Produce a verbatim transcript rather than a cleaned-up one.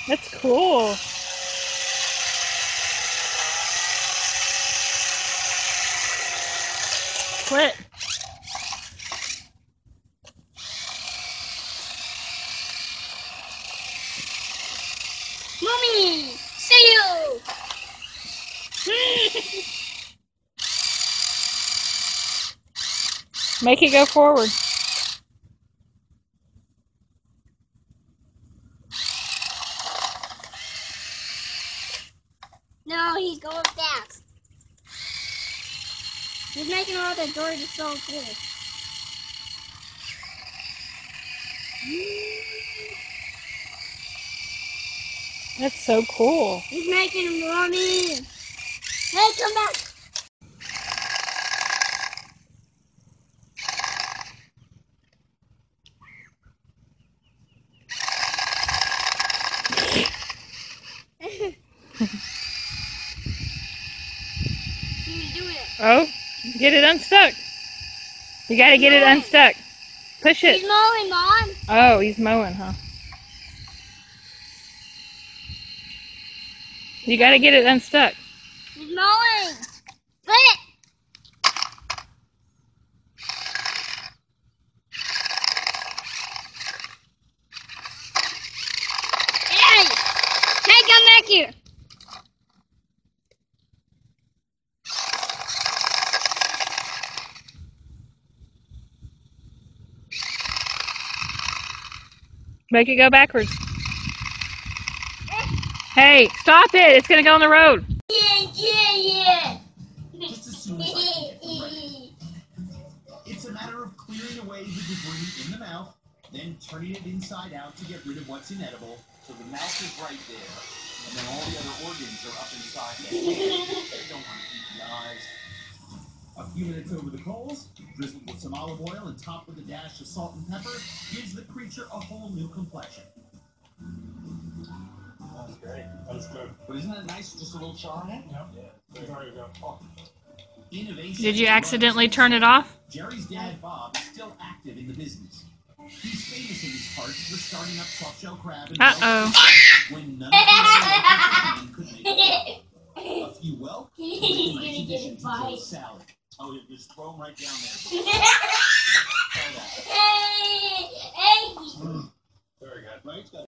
That's cool. Quit. Mommy, see you. Make it go forward. No, he's going fast. He's making all the doors so cool. That's so cool. He's making them, Mommy. Hey, come back. He's doing it. Oh, get it unstuck. You gotta He's get it mowing. unstuck. Push it. He's mowing, Mom. Oh, he's mowing, huh? You gotta get it unstuck. He's mowing. Split it. Hey! Hey, come back here. Make it go backwards. Hey, stop it! It's gonna go on the road. Yeah, yeah, yeah. Just as soon as I can get them ready. It's a matter of clearing away the debris in the mouth, then turning it inside out to get rid of what's inedible. So the mouth is right there, and then all the other organs are up inside the head. You don't want to eat the eyes. A few minutes over the coals, drizzled with some olive oil and topped with a dash of salt and pepper, gives the creature a whole new complexion. That's great. That's good. But isn't that nice? Just a little char in it? Yeah. There you go. Oh. Innovation. Did you accidentally turn it off? Jerry's dad, Bob, is still active in the business. He's famous in these parts for starting up soft shell crab and Uh-oh. when none of the could make it. A few well, make a nice addition to Joe's salad. Oh, you just throw them right down there. Try that. Hey, hey. Very good. Right?